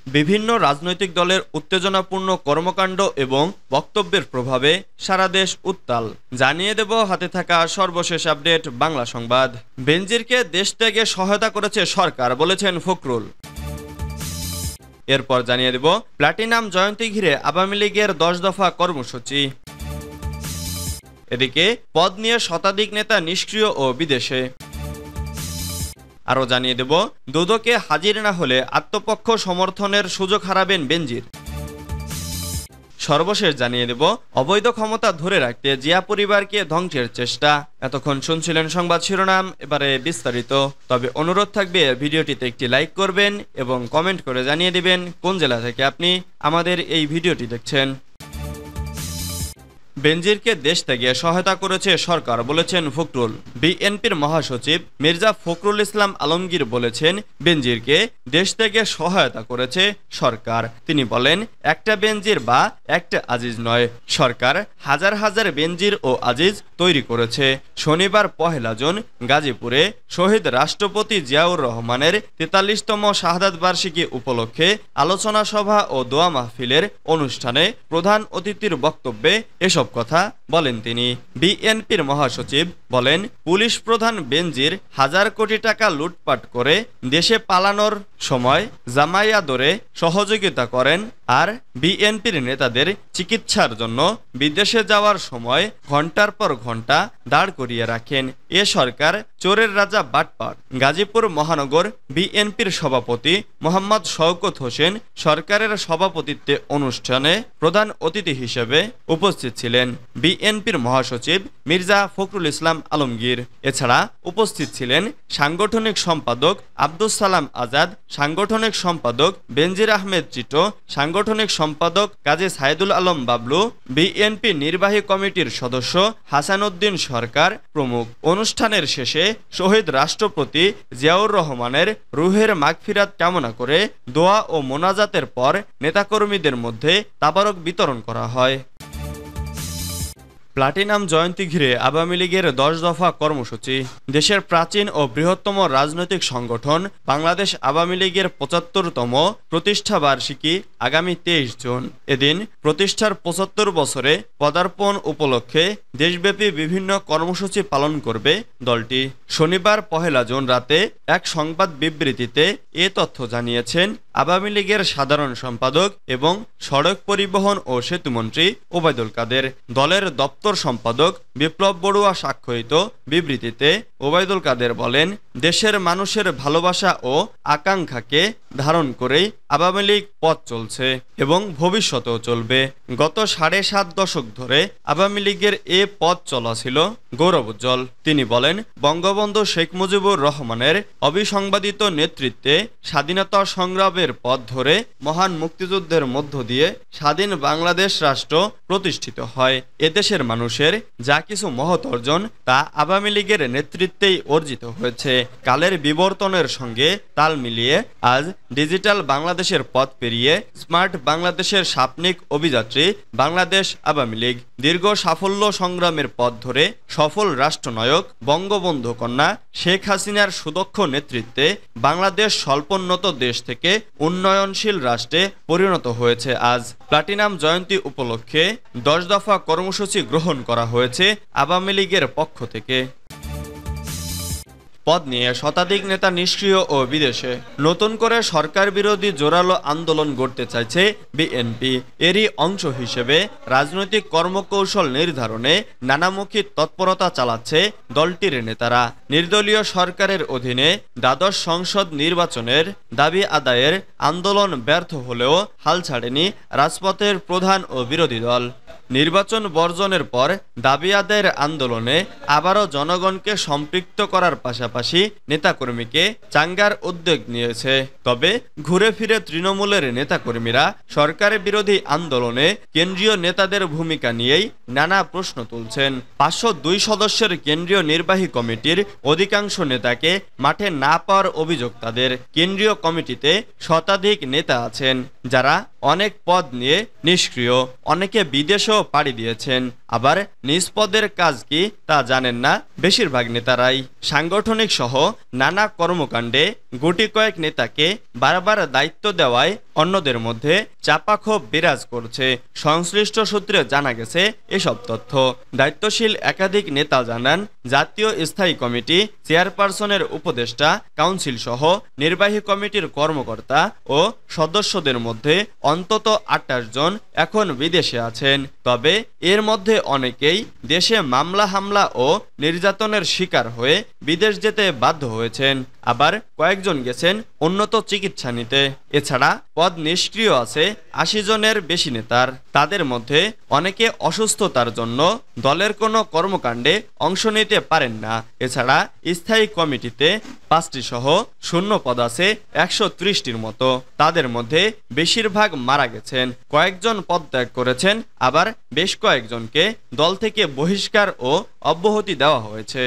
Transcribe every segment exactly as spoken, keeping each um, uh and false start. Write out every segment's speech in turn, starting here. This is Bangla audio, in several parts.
বিভিন্ন রাজনৈতিক দলের উত্তেজনাপূর্ণ কর্মকাণ্ড এবং বক্তব্যের প্রভাবে সারা দেশ উত্তাল। জানিয়ে দেব হাতে থাকা সর্বশেষ আপডেট বাংলা সংবাদ। বেনজিরকে দেশ ত্যাগে সহায়তা করেছে সরকার, বলেছেন ফখরুল। এরপর জানিয়ে দেব প্লাটিনাম জয়ন্তী ঘিরে আওয়ামী লীগের দশ দফা কর্মসূচি। এদিকে পদ নিয়ে শতাধিক নেতা নিষ্ক্রিয় ও বিদেশে। আরও জানিয়ে দেব দুদকে হাজির না হলে আত্মপক্ষ সমর্থনের সুযোগ হারাবেন বেনজির। সর্বশেষ জানিয়ে দেব অবৈধ ক্ষমতা ধরে রাখতে জিয়া পরিবারকে ধ্বংসের চেষ্টা। এতক্ষণ শুনছিলেন সংবাদ শিরোনাম, এবারে বিস্তারিত। তবে অনুরোধ থাকবে ভিডিওটিতে একটি লাইক করবেন এবং কমেন্ট করে জানিয়ে দিবেন কোন জেলা থেকে আপনি আমাদের এই ভিডিওটি দেখছেন। বেনজিরকে দেশ ত্যাগে সহায়তা করেছে সরকার, বলেছেন ফখরুল। বিএনপির মহাসচিব মির্জা ফখরুল ইসলাম আলমগীর বলেছেন বেনজিরকে দেশ ত্যাগে সহায়তা করেছে সরকার। তিনি বলেন একটা বেনজির বা একটা আজিজ নয়, সরকার হাজার হাজার বেনজির ও আজিজ তৈরি করেছে। শনিবার পহেলা জুন গাজীপুরে শহীদ রাষ্ট্রপতি জিয়াউর রহমানের তেতাল্লিশতম শাহাদাত বার্ষিকী উপলক্ষে আলোচনা সভা ও দোয়া মাহফিলের অনুষ্ঠানে প্রধান অতিথির বক্তব্যে এসব কথা বলেন তিনি। বিএনপির মহাসচিব বলেন পুলিশ প্রধান বেনজির হাজার কোটি টাকা লুটপাট করে দেশে পালানোর সময় জামায়াতরে সহযোগিতা করেন আর বিএনপির নেতাদের চিকিৎসার জন্য বিদেশে যাওয়ার সময় ঘন্টার পর ঘন্টা দাঁড় করিয়ে রাখেন। এ সরকার চোরের রাজা বাটপার। গাজীপুর মহানগর বিএনপির সভাপতি মোহাম্মদ শওকত হোসেন সরকারের সভাপতিত্বে অনুষ্ঠানে প্রধান অতিথি হিসেবে উপস্থিত ছিলেন বিএনপির মহাসচিব মির্জা ফখরুল ইসলাম আলমগীর। এছাড়া উপস্থিত ছিলেন সাংগঠনিক সম্পাদক আব্দুস সালাম আজাদ, সাংগঠনিক সম্পাদক বেনজির আহমেদ চিটো, সাংগঠনিক সম্পাদক কাজী সাইদুল আলম বাবলু, বিএনপি নির্বাহী কমিটির সদস্য হাসান উদ্দিন সরকার প্রমুখ। অনুষ্ঠানের শেষে শহীদ রাষ্ট্রপতি জিয়াউর রহমানের রুহের মাগফিরাত কামনা করে দোয়া ও মোনাজাতের পর নেতাকর্মীদের মধ্যে তাবারক বিতরণ করা হয়। প্লাটিনাম জয়ন্তী ঘিরে আওয়ামী লীগের দশ দফা কর্মসূচি। দেশের প্রাচীন ও বৃহত্তম রাজনৈতিক সংগঠন বাংলাদেশ আওয়ামী লীগের পঁচাত্তরতম প্রতিষ্ঠা বার্ষিকী আগামী তেইশ জুন। এদিন প্রতিষ্ঠার পঁচাত্তর বছরে পদার্পণ উপলক্ষে দেশব্যাপী বিভিন্ন কর্মসূচি পালন করবে দলটি। শনিবার পহেলা জুন রাতে এক সংবাদ বিবৃতিতে এ তথ্য জানিয়েছেন আওয়ামী লীগের সাধারণ সম্পাদক এবং সড়ক পরিবহন ও সেতুমন্ত্রী ওবায়দুল কাদের। দলের দপ্তর সম্পাদক বিপ্লব বড়ুয়া স্বাক্ষরিত বিবৃতিতে ওবায়দুল কাদের বলেন দেশের মানুষের ভালোবাসা ও আকাঙ্ক্ষাকে ধারণ করেই আওয়ামী লীগ পথ চলছে এবং ভবিষ্যতেও চলবে। গত সাড়ে সাত দশক ধরে আওয়ামী লীগের এ পথ চলা ছিল গৌরবোজ্জ্বল। তিনি বলেন বঙ্গবন্ধু শেখ মুজিবুর রহমানের অবিসংবাদিত নেতৃত্বে স্বাধীনতা সংগ্রামের পথ ধরে মহান মুক্তিযুদ্ধের মধ্য দিয়ে স্বাধীন বাংলাদেশ রাষ্ট্র প্রতিষ্ঠিত হয়। এদেশের মানুষের যা কিছু মহৎ অর্জন তা আওয়ামী লীগের নেতৃত্বেই অর্জিত হয়েছে। কালের বিবর্তনের সঙ্গে তাল মিলিয়ে আজ ডিজিটাল বাংলাদেশের পথ পেরিয়ে স্মার্ট বাংলাদেশের স্বপ্নিক অভিযাত্রী বাংলাদেশ আওয়ামী লীগ। দীর্ঘ সাফল্য সংগ্রামের পথ ধরে সফল রাষ্ট্রনায়ক বঙ্গবন্ধু কন্যা শেখ হাসিনার সুদক্ষ নেতৃত্বে বাংলাদেশ স্বল্পোন্নত দেশ থেকে উন্নয়নশীল রাষ্ট্রে পরিণত হয়েছে। আজ প্লাটিনাম জয়ন্তী উপলক্ষে দশ দফা কর্মসূচি গ্রহণ করা হয়েছে আওয়ামী লীগের পক্ষ থেকে। পদ নিয়ে শতাধিক নেতা নিষ্ক্রিয় ও বিদেশে। নতুন করে সরকার বিরোধী জোরালো আন্দোলন গড়তে চাইছে বিএনপি। এরই অংশ হিসেবে রাজনৈতিক কর্মকৌশল নির্ধারণে নানামুখী তৎপরতা চালাচ্ছে দলটির নেতারা। নির্দলীয় সরকারের অধীনে দ্বাদশ সংসদ নির্বাচনের দাবি আদায়ের আন্দোলন ব্যর্থ হলেও হাল ছাড়েনি রাজপথের প্রধান ও বিরোধী দল। নির্বাচন বর্জনের পর দাবি আদায়ের আন্দোলনে আবারও জনগণকে সম্পৃক্ত করার পাশাপাশি নেতাকর্মীকে চাঙ্গার উদ্যোগ নিয়েছে। তবে ঘুরে ফিরে তৃণমূলের নেতাকর্মীরা সরকার বিরোধী আন্দোলনে কেন্দ্রীয় নেতাদের ভূমিকা নিয়েই নানা প্রশ্ন তুলছেন। পাঁচশো দুই সদস্যের কেন্দ্রীয় নির্বাহী কমিটির অধিকাংশ নেতাকে মাঠে না পাওয়ার অভিযোগ তাদের। কেন্দ্রীয় কমিটিতে শতাধিক নেতা আছেন যারা অনেক পদ নিয়ে নিষ্ক্রিয়, অনেকে বিদেশেও পাড়ি দিয়েছেন, আবার নিজ পদের কাজ কি তা জানেন না বেশিরভাগ নেতারাই। সাংগঠনিক সহ নানা কর্মকাণ্ডে গুটি কয়েক নেতাকে বারবার দায়িত্ব দেওয়ায় অন্যদের মধ্যে চাপা ক্ষোভ বিরাজ করছে। সংশ্লিষ্ট সূত্রে জানা গেছে এসব তথ্য। দায়িত্বশীল একাধিক নেতা জানান, জাতীয় স্থায়ী কমিটি চেয়ারপারসনের উপদেষ্টা কাউন্সিল সহ নির্বাহী কমিটির কর্মকর্তা ও সদস্যদের মধ্যে অন্তত আটাশ জন এখন বিদেশে আছেন। তবে এর মধ্যে অনেকেই দেশে মামলা হামলা ও নির্যাতনের শিকার হয়ে বিদেশ যেতে বাধ্য হয়েছেন। আবার কয়েকজন গেছেন উন্নত চিকিৎসা নিতে। এছাড়া পদ নিষ্ক্রিয় আছে আশি জনের বেশি নেতার। তাদের মধ্যে অনেকে অসুস্থতার জন্য দলের কোনো কর্মকাণ্ডে অংশ নিতে পারেন না। এছাড়া স্থায়ী কমিটিতে পাঁচটি সহ শূন্য পদ আছে একশো ত্রিশটির মতো। তাদের মধ্যে বেশিরভাগ মারা গেছেন, কয়েকজন পদত্যাগ করেছেন, আবার বেশ কয়েকজনকে দল থেকে বহিষ্কার ও অব্যাহতি দেওয়া হয়েছে।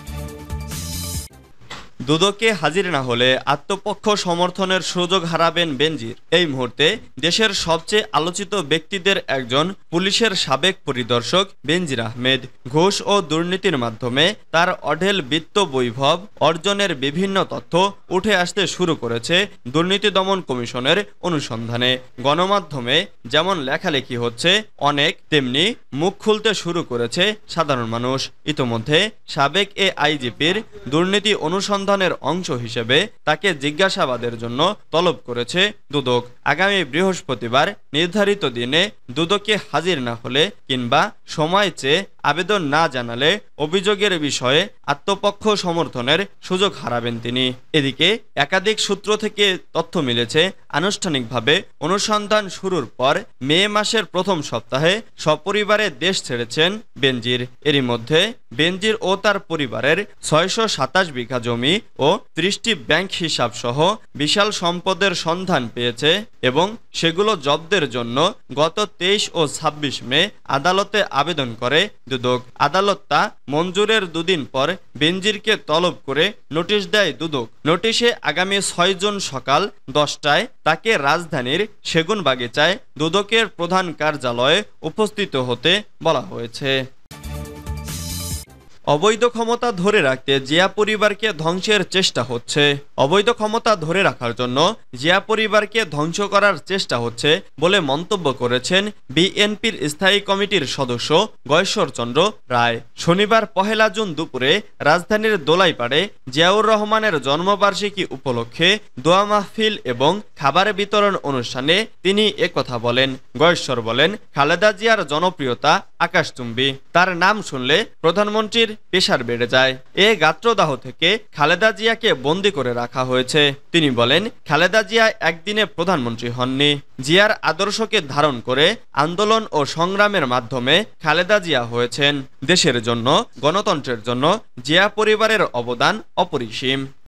দুদকে হাজির না হলে আত্মপক্ষ সমর্থনের সুযোগ হারাবেন বেনজির। এই মুহূর্তে দেশের সবচেয়ে আলোচিত ব্যক্তিদের একজন পুলিশের সাবেক পরিদর্শক বেনজির আহমেদ। ঘুষ ও দুর্নীতির মাধ্যমে তার অঢেল বিত্ত বৈভব অর্জনের বিভিন্ন তথ্য উঠে আসতে শুরু করেছে দুর্নীতি দমন কমিশনের অনুসন্ধানে। গণমাধ্যমে যেমন লেখালেখি হচ্ছে, অনেক তেমনি মুখ খুলতে শুরু করেছে সাধারণ মানুষ। ইতোমধ্যে সাবেক এ আইজিপির দুর্নীতি অনুসন্ধান অংশ হিসেবে তাকে জিজ্ঞাসাবাদের জন্য তলব করেছে দুদক। আগামী বৃহস্পতিবার নির্ধারিত দিনে দুদকে হাজির না হলে কিংবা সময় চেয়ে আবেদন না জানালে অভিযোগের বিষয়ে আত্মপক্ষ সমর্থনের সুযোগ হারাবেন তিনি। এদিকে একাধিক সূত্র থেকে তথ্য মিলেছে, আনুষ্ঠানিকভাবে অনুসন্ধান শুরুর পর মে মাসের প্রথম সপ্তাহে সপরিবারে দেশ ছেড়েছেন বেনজির। এরই মধ্যে বেনজির ও তার পরিবারের ছয়শো সাতাশ বিঘা জমি ও ত্রিশটি ব্যাংক হিসাব সহ বিশাল সম্পদের সন্ধান পেয়েছে এবং সেগুলো জব্দের জন্য গত তেইশ ও ছাব্বিশ মে আদালতে আবেদন করে দুদক। আদালত তা মঞ্জুরের দুদিন পর বেনজিরকে তলব করে নোটিশ দেয় দুদক। নোটিশে আগামী ছয় জুন সকাল দশটায় তাকে রাজধানীর সেগুনবাগিচায় দুদকের প্রধান কার্যালয়ে উপস্থিত হতে বলা হয়েছে। অবৈধ ক্ষমতা ধরে রাখতে জিয়া পরিবারকে ধ্বংসের চেষ্টা হচ্ছে। অবৈধ ক্ষমতা ধরে রাখার জন্য জিয়া পরিবারকে ধ্বংস করার চেষ্টা হচ্ছে বলে মন্তব্য করেছেন বিএনপির স্থায়ী কমিটির সদস্য গয়েশ্বরচন্দ্র রায়। শনিবার পহেলা জুন দুপুরে রাজধানীর দোলাইপাড়ে জিয়াউর রহমানের জন্মবার্ষিকী উপলক্ষে দোয়া মাহফিল এবং খাবার বিতরণ অনুষ্ঠানে তিনি একথা বলেন। গয়েশ্বর বলেন, খালেদা জিয়ার জনপ্রিয়তা আকাশচুম্বী। তার নাম শুনলে প্রধানমন্ত্রীর প্রেসার বেড়ে যায়। এ গাত্রদাহ থেকে খালেদা জিয়াকে বন্দী করে রাখা হয়েছে। তিনি বলেন, খালেদা জিয়া একদিনে প্রধানমন্ত্রী হননি। জিয়ার আদর্শকে ধারণ করে আন্দোলন ও সংগ্রামের মাধ্যমে খালেদা জিয়া হয়েছেন। দেশের জন্য, গণতন্ত্রের জন্য জিয়া পরিবারের অবদান অপরিসীম।